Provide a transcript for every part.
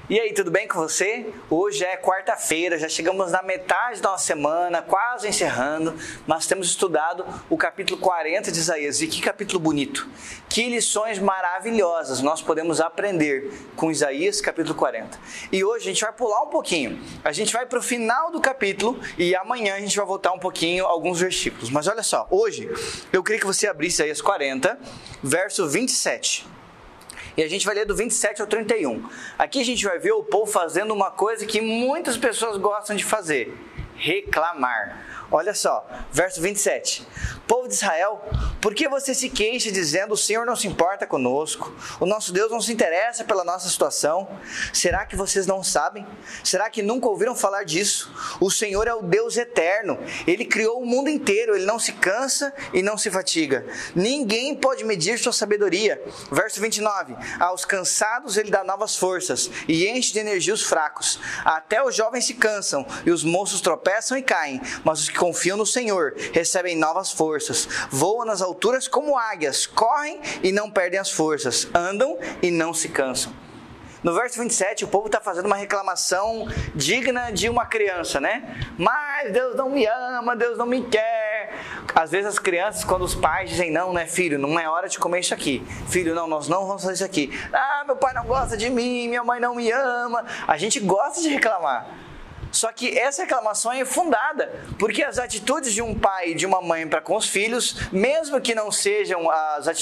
E aí, tudo bem com você? Hoje é quarta-feira, já chegamos na metade da nossa semana, quase encerrando, mas temos estudado o capítulo 40 de Isaías. E que capítulo bonito! Que lições maravilhosas nós podemos aprender com Isaías, capítulo 40. E hoje a gente vai pular um pouquinho. A gente vai para o final do capítulo e amanhã a gente vai voltar um pouquinho alguns versículos. Mas olha só, hoje eu queria que você abrisse Isaías 40, verso 27. E a gente vai ler do 27 ao 31. Aqui a gente vai ver o povo fazendo uma coisa que muitas pessoas gostam de fazer: reclamar. Olha só, verso 27. Povo de Israel, por que você se queixa dizendo: o Senhor não se importa conosco? O nosso Deus não se interessa pela nossa situação? Será que vocês não sabem? Será que nunca ouviram falar disso? O Senhor é o Deus eterno. Ele criou o mundo inteiro. Ele não se cansa e não se fatiga. Ninguém pode medir sua sabedoria. Verso 29. Aos cansados ele dá novas forças e enche de energia os fracos. Até os jovens se cansam e os moços tropeçam e caem, mas os que confiam no Senhor recebem novas forças, voam nas alturas como águias, correm e não perdem as forças, andam e não se cansam. No verso 27, o povo está fazendo uma reclamação digna de uma criança, né? Mas Deus não me ama, Deus não me quer. Às vezes as crianças, quando os pais dizem: não, né, filho, não é hora de comer isso aqui. Filho, não, nós não vamos fazer isso aqui. Ah, meu pai não gosta de mim, minha mãe não me ama. A gente gosta de reclamar. Só que essa reclamação é fundada, porque as atitudes de um pai e de uma mãe para com os filhos, mesmo que não sejam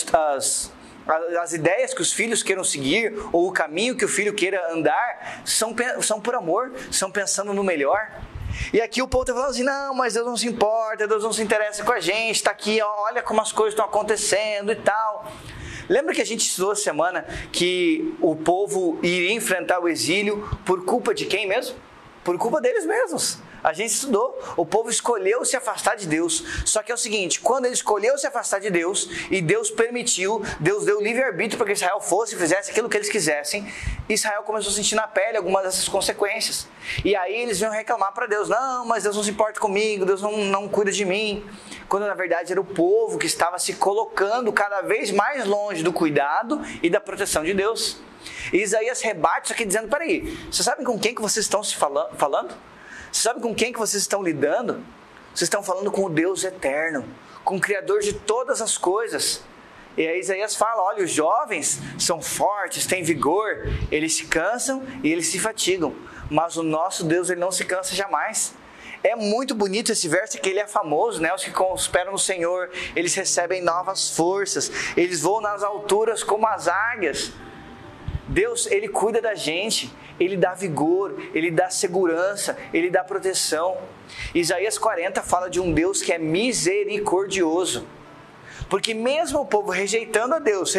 as ideias que os filhos queiram seguir, ou o caminho que o filho queira andar, são por amor, são pensando no melhor. E aqui o povo está falando assim: não, mas Deus não se importa, Deus não se interessa com a gente, está aqui, olha como as coisas estão acontecendo e tal. Lembra que a gente estudou essa semana que o povo iria enfrentar o exílio por culpa de quem mesmo? Por culpa deles mesmos. A gente estudou. O povo escolheu se afastar de Deus. Só que é o seguinte: quando ele escolheu se afastar de Deus e Deus permitiu, Deus deu livre-arbítrio para que Israel fosse e fizesse aquilo que eles quisessem, Israel começou a sentir na pele algumas dessas consequências. E aí eles vinham reclamar para Deus: não, mas Deus não se importa comigo, Deus não cuida de mim. Quando na verdade era o povo que estava se colocando cada vez mais longe do cuidado e da proteção de Deus. E Isaías rebate isso aqui dizendo: peraí, vocês sabem com quem que vocês estão se falando? Vocês sabem com quem que vocês estão lidando? Vocês estão falando com o Deus eterno, com o Criador de todas as coisas. E aí Isaías fala: olha, os jovens são fortes, têm vigor, eles se cansam e eles se fatigam, mas o nosso Deus, ele não se cansa jamais. É muito bonito esse verso, que ele é famoso, né? Os que esperam no Senhor, eles recebem novas forças, eles voam nas alturas como as águias. Deus, ele cuida da gente, ele dá vigor, ele dá segurança, ele dá proteção. Isaías 40 fala de um Deus que é misericordioso. Porque mesmo o povo rejeitando a Deus,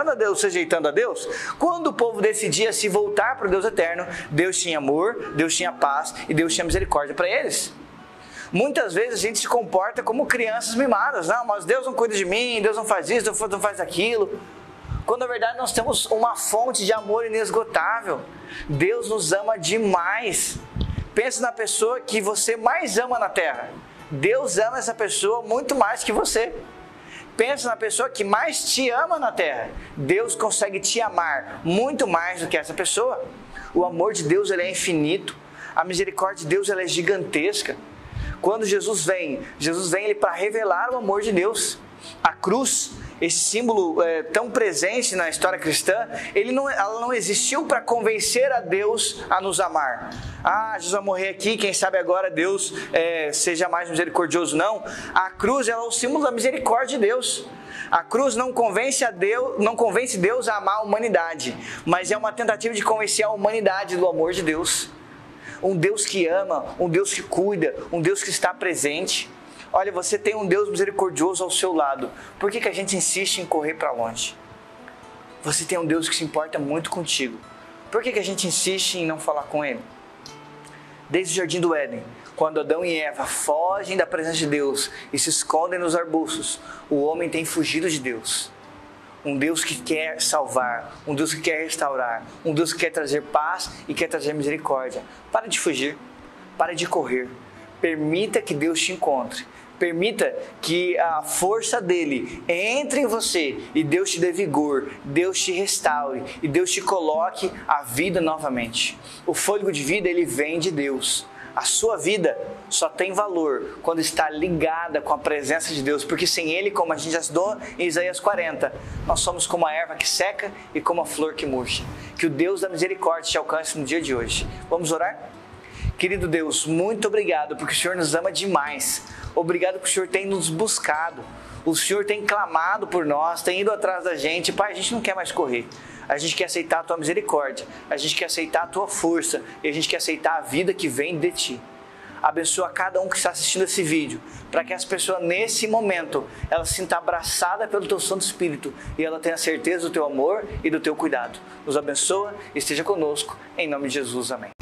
quando o povo decidia se voltar para o Deus eterno, Deus tinha amor, Deus tinha paz e Deus tinha misericórdia para eles. Muitas vezes a gente se comporta como crianças mimadas: não, mas Deus não cuida de mim, Deus não faz isso, Deus não faz aquilo. Quando na verdade nós temos uma fonte de amor inesgotável. Deus nos ama demais. Pense na pessoa que você mais ama na terra. Deus ama essa pessoa muito mais que você. Pense na pessoa que mais te ama na terra. Deus consegue te amar muito mais do que essa pessoa. O amor de Deus, ele é infinito. A misericórdia de Deus, ela é gigantesca. Quando Jesus vem ele para revelar o amor de Deus. A cruz, esse símbolo tão presente na história cristã, ela não existiu para convencer a Deus a nos amar. Ah, Jesus vai morrer aqui, quem sabe agora Deus seja mais misericordioso. Não, a cruz é o símbolo da misericórdia de Deus. A cruz não convence Deus a amar a humanidade, mas é uma tentativa de convencer a humanidade do amor de Deus. Um Deus que ama, um Deus que cuida, um Deus que está presente. Olha, você tem um Deus misericordioso ao seu lado. Por que a gente insiste em correr para longe? Você tem um Deus que se importa muito contigo. Por que a gente insiste em não falar com Ele? Desde o Jardim do Éden, quando Adão e Eva fogem da presença de Deus e se escondem nos arbustos, o homem tem fugido de Deus. Um Deus que quer salvar, um Deus que quer restaurar, um Deus que quer trazer paz e quer trazer misericórdia. Para de fugir, para de correr. Permita que Deus te encontre. Permita que a força dele entre em você e Deus te dê vigor, Deus te restaure e Deus te coloque a vida novamente. O fôlego de vida, ele vem de Deus. A sua vida só tem valor quando está ligada com a presença de Deus, porque sem Ele, como a gente já estudou em Isaías 40, nós somos como a erva que seca e como a flor que murcha. Que o Deus da misericórdia te alcance no dia de hoje. Vamos orar? Querido Deus, muito obrigado porque o Senhor nos ama demais. Obrigado porque o Senhor tem nos buscado. O Senhor tem clamado por nós, tem ido atrás da gente. Pai, a gente não quer mais correr. A gente quer aceitar a Tua misericórdia. A gente quer aceitar a Tua força. E a gente quer aceitar a vida que vem de Ti. Abençoa cada um que está assistindo esse vídeo, para que as pessoas nesse momento, ela se sinta abraçada pelo Teu Santo Espírito e ela tenha certeza do Teu amor e do Teu cuidado. Nos abençoa e esteja conosco. Em nome de Jesus, amém.